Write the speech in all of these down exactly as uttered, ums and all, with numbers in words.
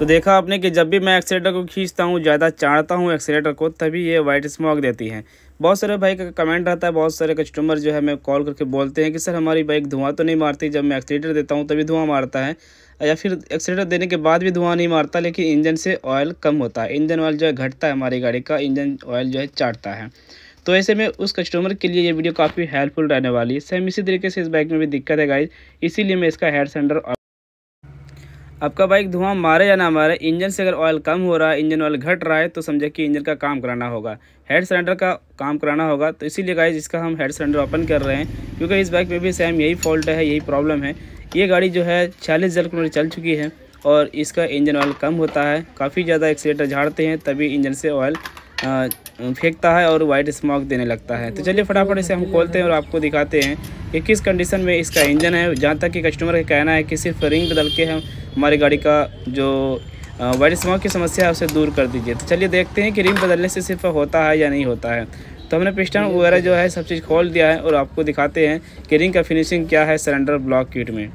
तो देखा आपने कि जब भी मैं एक्सीलेटर को खींचता हूँ, ज़्यादा चाड़ता हूँ एक्सीलेटर को, तभी ये वाइट स्मोक देती है। बहुत सारे भाई का कमेंट रहता है, बहुत सारे कस्टमर जो है मैं कॉल करके बोलते हैं कि सर हमारी बाइक धुआं तो नहीं मारती, जब मैं एक्सीलेटर देता हूँ तभी धुआं मारता है, या फिर एक्सीलेटर देने के बाद भी धुआं नहीं मारता, लेकिन इंजन से ऑयल कम होता है, इंजन ऑयल जो है घटता है, हमारी गाड़ी का इंजन ऑयल जो है चाटता है। तो ऐसे में उस कस्टमर के लिए ये वीडियो काफ़ी हेल्पफुल रहने वाली है। सेम इसी तरीके से इस बाइक में भी दिक्कत है गाइस, इसीलिए मैं इसका हेड सेंटर। आपका बाइक धुआं मारे या ना मारे, इंजन से अगर ऑयल कम हो रहा है, इंजन ऑयल घट रहा है, तो समझे कि इंजन का काम कराना होगा, हेड सिलेंडर का काम कराना होगा। तो इसीलिए गाइस इसका हम हेड सिलेंडर ओपन कर रहे हैं, क्योंकि इस बाइक में भी सेम यही फॉल्ट है, यही प्रॉब्लम है। ये गाड़ी जो है छियालीस हज़ार किलोमीटर चल चुकी है और इसका इंजन ऑयल कम होता है, काफ़ी ज़्यादा एक्सीलेटर झाड़ते हैं तभी इंजन से ऑयल फेंकता है और वाइट स्मोक देने लगता है। तो चलिए फटाफट इसे हम खोलते हैं और आपको दिखाते हैं कि किस कंडीशन में इसका इंजन है। जहाँ तक कि कस्टमर का कहना है कि सिर्फ रिंग बदल के हम हमारी गाड़ी का जो वाइट स्मोक की समस्या है उसे दूर कर दीजिए। तो चलिए देखते हैं कि रिंग बदलने से सिर्फ होता है या नहीं होता है। तो हमने पिस्टन वगैरह जो है सब चीज़ खोल दिया है और आपको दिखाते हैं कि रिंग का फिनिशिंग क्या है सिलेंडर ब्लॉक किट में।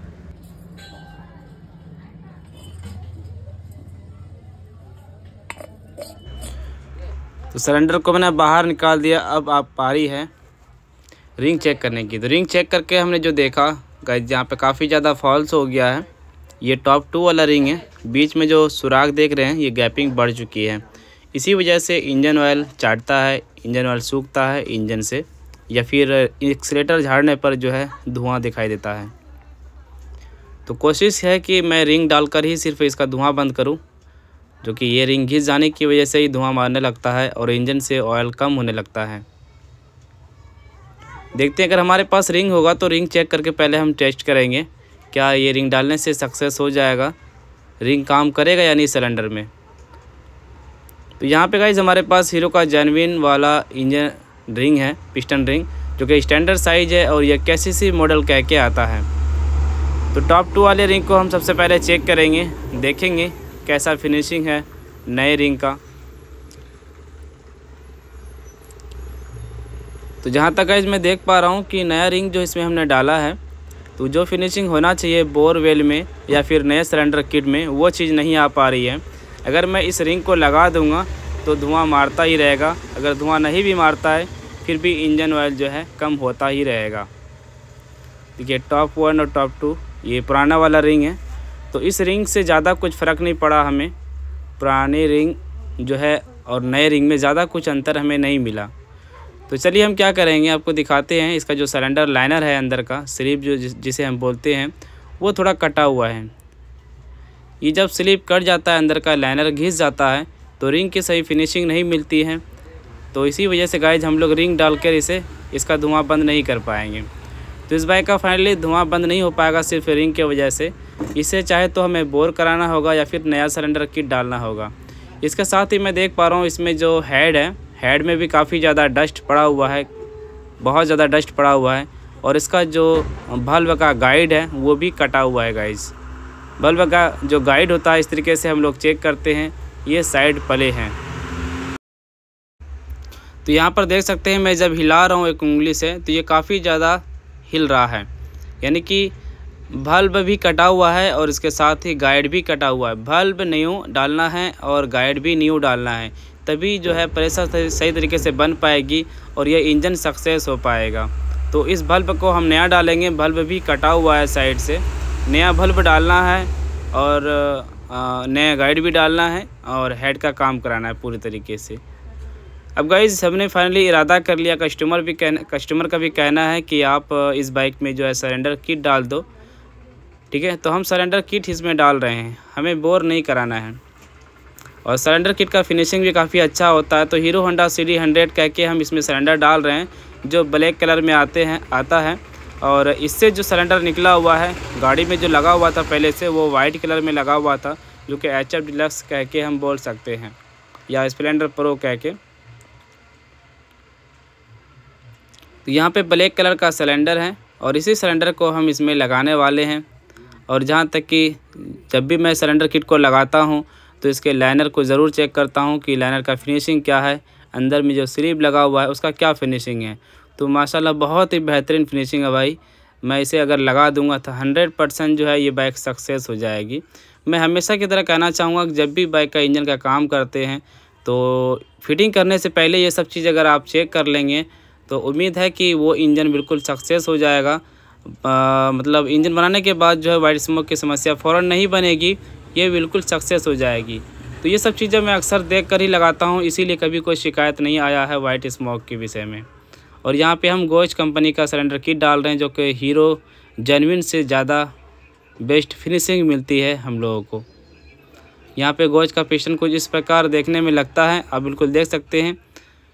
तो सिलेंडर को मैंने बाहर निकाल दिया, अब आप पारी है रिंग चेक करने की। तो रिंग चेक करके हमने जो देखा गाइस, जहाँ पे काफ़ी ज़्यादा फॉल्स हो गया है, ये टॉप टू वाला रिंग है, बीच में जो सुराख देख रहे हैं ये गैपिंग बढ़ चुकी है। इसी वजह से इंजन ऑयल चाटता है, इंजन ऑयल सूखता है इंजन से, या फिर एक्सीलेटर झाड़ने पर जो है धुआं दिखाई देता है। तो कोशिश है कि मैं रिंग डालकर ही सिर्फ इसका धुआं बंद करूं, जो कि ये रिंग घिस जाने की वजह से ही धुआं मारने लगता है और इंजन से ऑयल कम होने लगता है। देखते हैं अगर हमारे पास रिंग होगा तो रिंग चेक करके पहले हम टेस्ट करेंगे क्या ये रिंग डालने से सक्सेस हो जाएगा, रिंग काम करेगा या नहीं सिलेंडर में। तो यहाँ पे गाइस हमारे पास हीरो का जेन्युइन वाला इंजन रिंग है, पिस्टन रिंग, जो कि स्टैंडर्ड साइज है और यह कैसीसी मॉडल कह के आता है। तो टॉप टू वाले रिंग को हम सबसे पहले चेक करेंगे, देखेंगे कैसा फिनिशिंग है नए रिंग का। तो जहाँ तक गाइस मैं देख पा रहा हूँ कि नया रिंग जो इसमें हमने डाला है, तो जो फिनिशिंग होना चाहिए बोरवेल में या फिर नए सिलेंडर किट में, वो चीज़ नहीं आ पा रही है। अगर मैं इस रिंग को लगा दूंगा तो धुआं मारता ही रहेगा, अगर धुआं नहीं भी मारता है फिर भी इंजन ऑयल जो है कम होता ही रहेगा। देखिए टॉप वन और टॉप टू ये पुराना वाला रिंग है, तो इस रिंग से ज़्यादा कुछ फ़र्क नहीं पड़ा हमें, पुराने रिंग जो है और नए रिंग में ज़्यादा कुछ अंतर हमें नहीं मिला। तो चलिए हम क्या करेंगे आपको दिखाते हैं। इसका जो सिलेंडर लाइनर है अंदर का स्लीप जो जिसे हम बोलते हैं, वो थोड़ा कटा हुआ है। ये जब स्लीप कट जाता है, अंदर का लाइनर घिस जाता है, तो रिंग की सही फिनिशिंग नहीं मिलती है। तो इसी वजह से गाइज हम लोग रिंग डालकर इसे इसका धुआं बंद नहीं कर पाएंगे। तो इस बाइक का फाइनली धुआं बंद नहीं हो पाएगा सिर्फ रिंग की वजह से। इसे चाहे तो हमें बोर कराना होगा या फिर नया सिलेंडर किट डालना होगा। इसके साथ ही मैं देख पा रहा हूँ इसमें जो हेड है, हेड में भी काफ़ी ज़्यादा डस्ट पड़ा हुआ है, बहुत ज़्यादा डस्ट पड़ा हुआ है। और इसका जो बल्ब का गाइड है वो भी कटा हुआ है गाइस। बल्ब का जो गाइड होता है इस तरीके से हम लोग चेक करते हैं, ये साइड पले हैं। तो यहाँ पर देख सकते हैं मैं जब हिला रहा हूँ एक उंगली से तो ये काफ़ी ज़्यादा हिल रहा है, यानी कि बल्ब भी कटा हुआ है और इसके साथ ही गाइड भी कटा हुआ है। बल्ब न्यू डालना है और गाइड भी न्यू डालना है, तभी जो है प्रेशर सही तरीके से बन पाएगी और ये इंजन सक्सेस हो पाएगा। तो इस बल्ब को हम नया डालेंगे, बल्ब भी कटा हुआ है साइड से, नया बल्ब डालना है और नया गाइड भी डालना है और हेड का काम कराना है पूरी तरीके से। अब गाइज हमने फाइनली इरादा कर लिया, कस्टमर भी कहना कस्टमर का भी कहना है कि आप इस बाइक में जो है सिलेंडर किट डाल दो, ठीक है। तो हम सिलेंडर किट इसमें डाल रहे हैं, हमें बोर नहीं कराना है। और सिलेंडर किट का फिनिशिंग भी काफ़ी अच्छा होता है। तो Hero Honda C D hundred कह के हम इसमें सिलेंडर डाल रहे हैं, जो ब्लैक कलर में आते हैं आता है। और इससे जो सिलेंडर निकला हुआ है गाड़ी में जो लगा हुआ था पहले से, वो वाइट कलर में लगा हुआ था, जो कि एच एफ डिलक्स कह के हम बोल सकते हैं या स्प्लेंडर प्रो कह के। तो यहाँ पे ब्लैक कलर का सिलेंडर है और इसी सिलेंडर को हम इसमें लगाने वाले हैं। और जहाँ तक कि जब भी मैं सिलेंडर किट को लगाता हूँ तो इसके लाइनर को ज़रूर चेक करता हूँ कि लाइनर का फिनिशिंग क्या है, अंदर में जो स्लीव लगा हुआ है उसका क्या फिनिशिंग है। तो माशाल्लाह बहुत ही बेहतरीन फिनिशिंग है भाई। मैं इसे अगर लगा दूंगा तो हंड्रेड परसेंट जो है ये बाइक सक्सेस हो जाएगी। मैं हमेशा की तरह कहना चाहूँगा कि जब भी बाइक का इंजन का काम करते हैं तो फिटिंग करने से पहले ये सब चीज़ अगर आप चेक कर लेंगे तो उम्मीद है कि वो इंजन बिल्कुल सक्सेस हो जाएगा। आ, मतलब इंजन बनाने के बाद जो है वाइट स्मोक की समस्या फ़ौरन नहीं बनेगी, ये बिल्कुल सक्सेस हो जाएगी। तो ये सब चीज़ें मैं अक्सर देख कर ही लगाता हूँ, इसीलिए कभी कोई शिकायत नहीं आया है वाइट स्मोक के विषय में। और यहाँ पे हम गोच कंपनी का सिलेंडर किट डाल रहे हैं जो कि हीरो जेन्युइन से ज़्यादा बेस्ट फिनिशिंग मिलती है हम लोगों को। यहाँ पे गोच का पिस्टन कुछ इस प्रकार देखने में लगता है, आप बिल्कुल देख सकते हैं।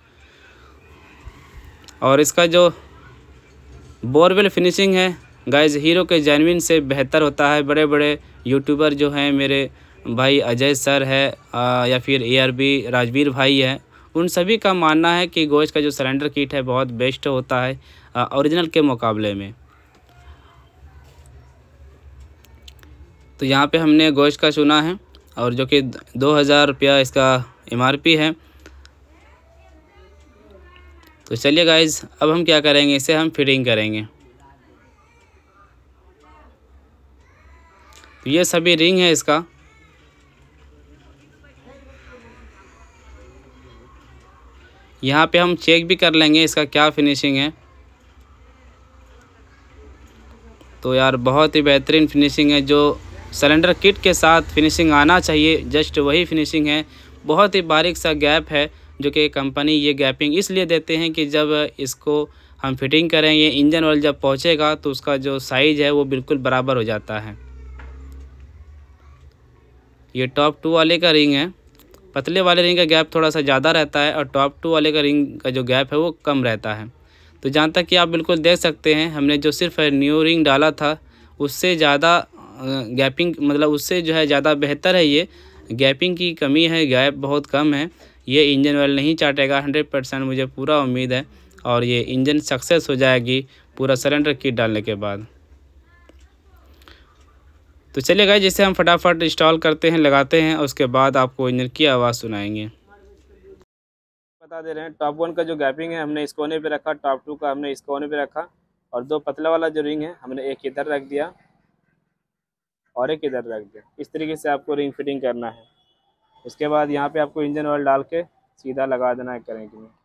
और इसका जो बोरवेल फिनिशिंग है गाइज हीरो के जेन्युइन से बेहतर होता है। बड़े बड़े यूट्यूबर जो हैं, मेरे भाई अजय सर है या फिर ए आर बी राजवीर भाई है, उन सभी का मानना है कि गोच का जो सिलेंडर किट है बहुत बेस्ट होता है ओरिजिनल के मुकाबले में। तो यहाँ पे हमने गोच का चुना है और जो कि दो हज़ार रुपया इसका एम आर पी है। तो चलिए गाइज अब हम क्या करेंगे, इसे हम फिटिंग करेंगे। तो ये सभी रिंग है इसका। यहाँ पे हम चेक भी कर लेंगे इसका क्या फिनिशिंग है। तो यार बहुत ही बेहतरीन फिनिशिंग है, जो सिलेंडर किट के साथ फिनिशिंग आना चाहिए जस्ट वही फिनिशिंग है। बहुत ही बारीक सा गैप है जो कि कंपनी ये गैपिंग इसलिए देते हैं कि जब इसको हम फिटिंग करेंगे इंजन ऑयल जब पहुंचेगा तो उसका जो साइज़ है वो बिल्कुल बराबर हो जाता है। ये टॉप टू वाले का रिंग है, पतले वाले रिंग का गैप थोड़ा सा ज़्यादा रहता है और टॉप टू वाले का रिंग का जो गैप है वो कम रहता है। तो जहाँ तक कि आप बिल्कुल देख सकते हैं हमने जो सिर्फ न्यू रिंग डाला था उससे ज़्यादा गैपिंग मतलब उससे जो है ज़्यादा बेहतर है। ये गैपिंग की कमी है, गैप बहुत कम है। ये इंजन ऑयल नहीं चाटेगा, हंड्रेड परसेंट मुझे पूरा उम्मीद है। और ये इंजन सक्सेस हो जाएगी पूरा सिलेंडर किट डालने के बाद। तो चलिए गाइस जिसे हम फटाफट इंस्टॉल करते हैं, लगाते हैं और उसके बाद आपको इंजन की आवाज़ सुनाएंगे। बता दे रहे हैं टॉप वन का जो गैपिंग है हमने इस कोने पे रखा, टॉप टू का हमने इस कोने पे रखा और दो पतला वाला जो रिंग है हमने एक इधर रख दिया और एक इधर रख दिया। इस तरीके से आपको रिंग फिटिंग करना है। उसके बाद यहाँ पे आपको इंजन ऑयल डाल के सीधा लगा देना है करेंगे में।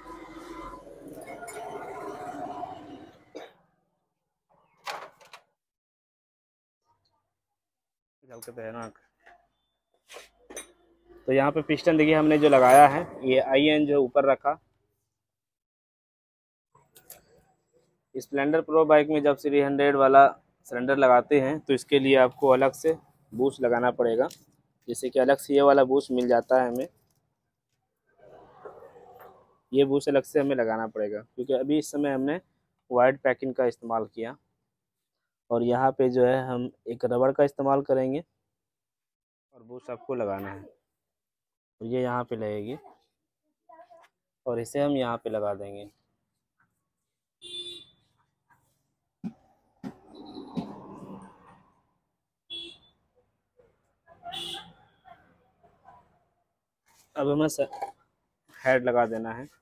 तो यहाँ पे पिस्टन देखिए हमने जो लगाया है ये आई एन जो ऊपर रखा। स्प्लेंडर प्रो बाइक में जब थ्री हंड्रेड वाला सिलेंडर लगाते हैं तो इसके लिए आपको अलग से बूस्ट लगाना पड़ेगा, जैसे कि अलग से ये वाला बूस्ट मिल जाता है हमें। ये बूस्ट अलग से हमें लगाना पड़ेगा क्योंकि अभी इस समय हमने वाइड पैकिंग का इस्तेमाल किया। और यहाँ पे जो है हम एक रबड़ का इस्तेमाल करेंगे और बूस्ट आपको लगाना है। और ये यहाँ पे लगेगी और इसे हम यहाँ पे लगा देंगे। अब हमें हेड लगा देना है।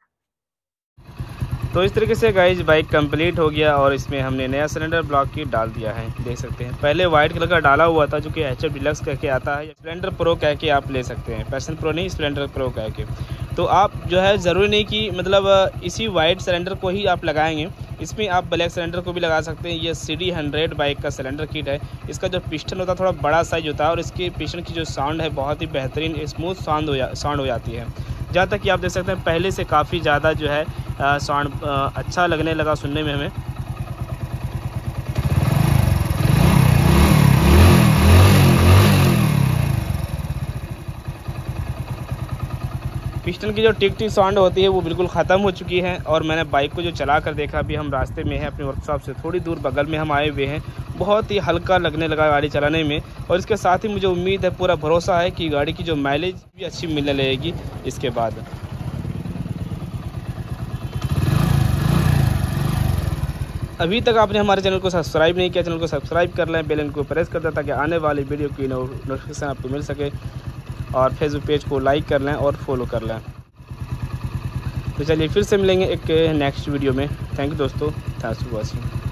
तो इस तरीके से गाइज बाइक कंप्लीट हो गया और इसमें हमने नया सिलेंडर ब्लॉक किट डाल दिया है, देख सकते हैं। पहले वाइट कलर का डाला हुआ था जो कि एच एफ डिलक्स कह के आता है, स्प्लेंडर प्रो कह के आप ले सकते हैं, पैशन प्रो नहीं स्प्लेंडर प्रो कह के। तो आप जो है ज़रूरी नहीं कि मतलब इसी वाइट सिलेंडर को ही आप लगाएंगे, इसमें आप ब्लैक सिलेंडर को भी लगा सकते हैं। ये सी डी हंड्रेड बाइक का सिलेंडर किट है। इसका जो पिस्टन होता है थोड़ा बड़ा साइज होता है और इसके पिस्टन की जो साउंड है बहुत ही बेहतरीन स्मूथ साउंड हो जा साउंड हो जाती है। जहाँ तक कि आप देख सकते हैं पहले से काफ़ी ज़्यादा जो है साउंड अच्छा लगने लगा सुनने में हमें। पिस्टन की जो टिक टिक साउंड होती है वो बिल्कुल ख़त्म हो चुकी है। और मैंने बाइक को जो चला कर देखा, अभी हम रास्ते में हैं अपने वर्कशॉप से थोड़ी दूर बगल में हम आए हुए हैं। बहुत ही हल्का लगने लगा गाड़ी चलाने में और इसके साथ ही मुझे उम्मीद है, पूरा भरोसा है कि गाड़ी की जो माइलेज भी अच्छी मिलने लगेगी इसके बाद। अभी तक आपने हमारे चैनल को सब्सक्राइब नहीं किया, चैनल को सब्सक्राइब कर लें, बेल आइकन को प्रेस कर दें ताकि आने वाली वीडियो की नोटिफिकेशन आपको मिल सके। और फेसबुक पेज को लाइक कर लें और फॉलो कर लें। तो चलिए फिर से मिलेंगे एक नेक्स्ट वीडियो में। थैंक यू दोस्तों, थैंक्स फॉर वॉचिंग।